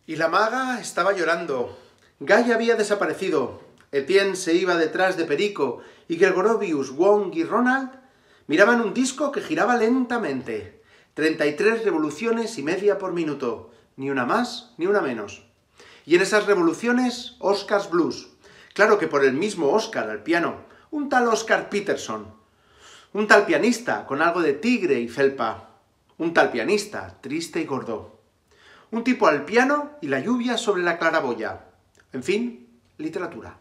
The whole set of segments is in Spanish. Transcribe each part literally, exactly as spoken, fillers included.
Y la maga estaba llorando. Guy había desaparecido. Etienne se iba detrás de Perico y Gregorovius, Wong y Ronald miraban un disco que giraba lentamente. treinta y tres revoluciones y media por minuto. Ni una más, ni una menos. Y en esas revoluciones, Oscar's Blues. Claro que por el mismo Oscar al piano. Un tal Oscar Peterson. Un tal pianista con algo de tigre y felpa. Un tal pianista, triste y gordo. Un tipo al piano y la lluvia sobre la claraboya. En fin, literatura.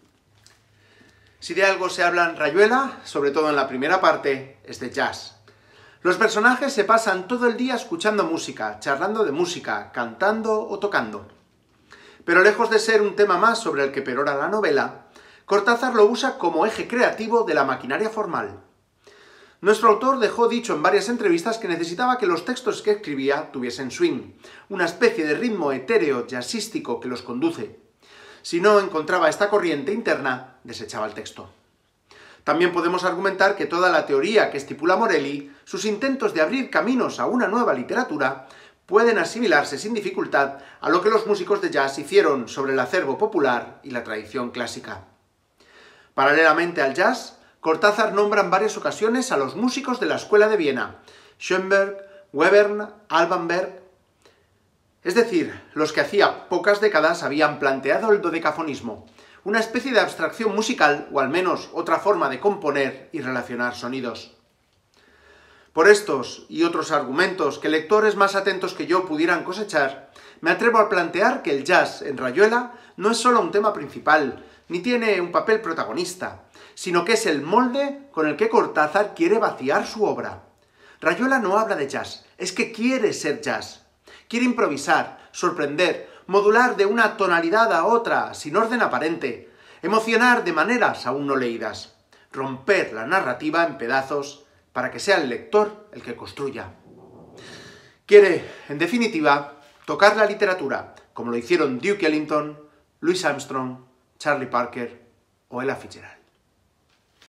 Si de algo se habla en Rayuela, sobre todo en la primera parte, es de jazz. Los personajes se pasan todo el día escuchando música, charlando de música, cantando o tocando. Pero lejos de ser un tema más sobre el que perora la novela, Cortázar lo usa como eje creativo de la maquinaria formal. Nuestro autor dejó dicho en varias entrevistas que necesitaba que los textos que escribía tuviesen swing, una especie de ritmo etéreo jazzístico que los conduce. Si no encontraba esta corriente interna, desechaba el texto. También podemos argumentar que toda la teoría que estipula Morelli, sus intentos de abrir caminos a una nueva literatura, pueden asimilarse sin dificultad a lo que los músicos de jazz hicieron sobre el acervo popular y la tradición clásica. Paralelamente al jazz, Cortázar nombra en varias ocasiones a los músicos de la Escuela de Viena, Schoenberg, Webern, Alban Berg, es decir, los que hacía pocas décadas habían planteado el dodecafonismo, una especie de abstracción musical, o al menos otra forma de componer y relacionar sonidos. Por estos y otros argumentos que lectores más atentos que yo pudieran cosechar, me atrevo a plantear que el jazz en Rayuela no es solo un tema principal, ni tiene un papel protagonista, sino que es el molde con el que Cortázar quiere vaciar su obra. Rayuela no habla de jazz, es que quiere ser jazz. Quiere improvisar, sorprender, modular de una tonalidad a otra, sin orden aparente, emocionar de maneras aún no leídas, romper la narrativa en pedazos para que sea el lector el que construya. Quiere, en definitiva, tocar la literatura, como lo hicieron Duke Ellington, Louis Armstrong, Charlie Parker o Ella Fitzgerald.